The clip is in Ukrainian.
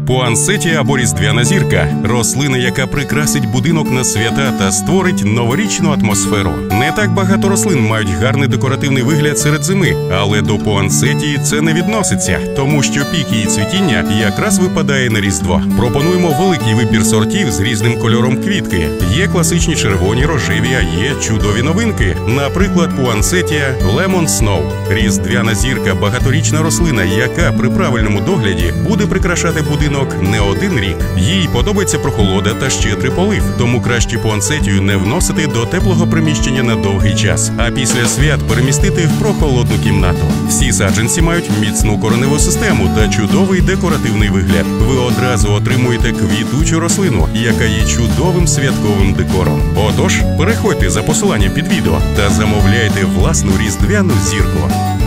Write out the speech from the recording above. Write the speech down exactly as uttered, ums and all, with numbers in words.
Пуансетія або різдвяна зірка – рослина, яка прикрасить будинок на свята та створить новорічну атмосферу. Не так багато рослин мають гарний декоративний вигляд серед зими, але до пуансетії це не відноситься, тому що пік її цвітіння якраз випадає на Різдво. Пропонуємо великий вибір сортів з різним кольором квітки. Є класичні червоні, рожеві, а є чудові новинки. Наприклад, пуансетія Lemon Snow – різдвяна зірка, багаторічна рослина, яка при правильному догляді буде прикрашати будинок не один рік. Їй подобається прохолода та щедрий полив, тому краще пуансетію не вносити до теплого приміщення на довгий час, а після свят перемістити в прохолодну кімнату. Всі саджанці мають міцну кореневу систему та чудовий декоративний вигляд. Ви одразу отримуєте квітучу рослину, яка є чудовим святковим декором. Отож, переходьте за посиланням під відео та замовляйте власну різдвяну зірку.